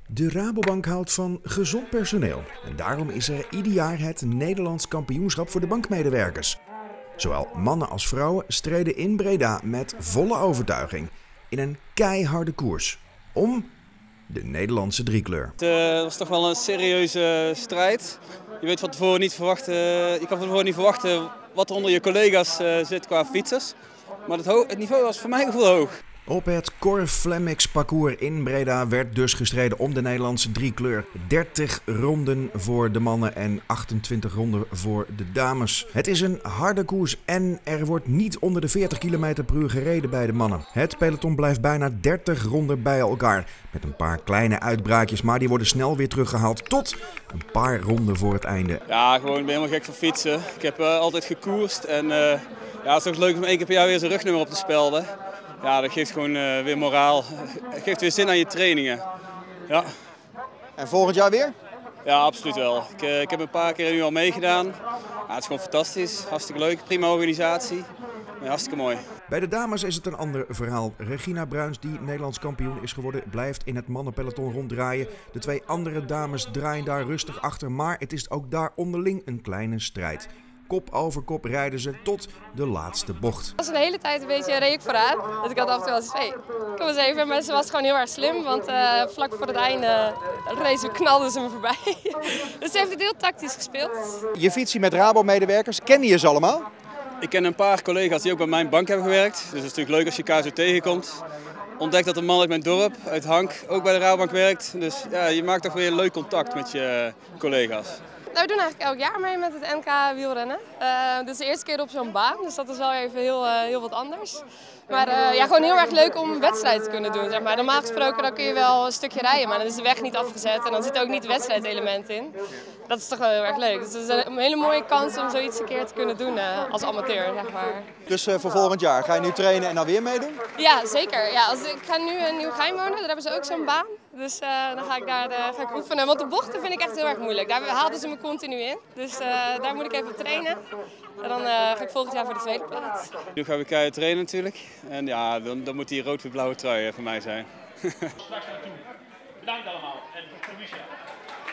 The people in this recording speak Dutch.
De Rabobank houdt van gezond personeel en daarom is er ieder jaar het Nederlands kampioenschap voor de bankmedewerkers. Zowel mannen als vrouwen streden in Breda met volle overtuiging in een keiharde koers om de Nederlandse driekleur. Het was toch wel een serieuze strijd. Je weet van tevoren niet verwachten, je kan van tevoren niet verwachten wat er onder je collega's zit qua fietsers. Maar het niveau was voor mijn gevoel hoog. Op het Cor Flemix parcours in Breda werd dus gestreden om de Nederlandse driekleur. 30 ronden voor de mannen en 28 ronden voor de dames. Het is een harde koers en er wordt niet onder de 40 km per uur gereden bij de mannen. Het peloton blijft bijna 30 ronden bij elkaar. Met een paar kleine uitbraakjes, maar die worden snel weer teruggehaald tot een paar ronden voor het einde. Ja, gewoon, ik ben helemaal gek van fietsen. Ik heb altijd gekoerst en ja, het is toch leuk om 1 keer per jaar weer zijn rugnummer op te spelden. Ja, dat geeft gewoon weer moraal. Het geeft weer zin aan je trainingen. Ja. En volgend jaar weer? Ja, absoluut wel. Ik heb een paar keer nu al meegedaan. Ja, het is gewoon fantastisch. Hartstikke leuk. Prima organisatie. Ja, hartstikke mooi. Bij de dames is het een ander verhaal. Regina Bruins, die Nederlands kampioen is geworden, blijft in het mannenpeloton ronddraaien. De 2 andere dames draaien daar rustig achter, maar het is ook daar onderling een kleine strijd. Kop over kop rijden ze tot de laatste bocht. Het was een hele tijd een beetje reed ik vooraan. Dus ik had af en toe wel eens hey, kom eens even. Maar ze was gewoon heel erg slim, want vlak voor het einde knalden ze me voorbij. Dus ze heeft het heel tactisch gespeeld. Je fietst met Rabo-medewerkers, ken je ze allemaal? Ik ken een paar collega's die ook bij mijn bank hebben gewerkt. Dus het is natuurlijk leuk als je elkaar zo tegenkomt. Ontdek dat een man uit mijn dorp, uit Hank, ook bij de Rabobank werkt. Dus ja, je maakt toch weer leuk contact met je collega's. Nou, we doen eigenlijk elk jaar mee met het NK wielrennen. Dit is de eerste keer op zo'n baan, dus dat is wel even heel wat anders. Maar ja, gewoon heel erg leuk om een wedstrijd te kunnen doen. Zeg maar. Normaal gesproken dan kun je wel een stukje rijden, maar dan is de weg niet afgezet en dan zit er ook niet het wedstrijdelement in. Dat is toch wel heel erg leuk. Dus het is een hele mooie kans om zoiets een keer te kunnen doen als amateur. Zeg maar. Dus voor volgend jaar ga je nu trainen en dan weer meedoen? Ja, zeker. Ja, ik ga nu in Nieuwegein wonen, daar hebben ze ook zo'n baan. Dus dan ga ik daar oefenen. Want de bochten vind ik echt heel erg moeilijk. Daar haalden ze me continu in. Dus daar moet ik even op trainen. En dan ga ik volgend jaar voor de tweede plaats. Nu gaan we keihard trainen natuurlijk. En ja, dan moet die rood-wit-blauwe trui voor mij zijn. Straks naartoe. Bedankt allemaal en proficiat.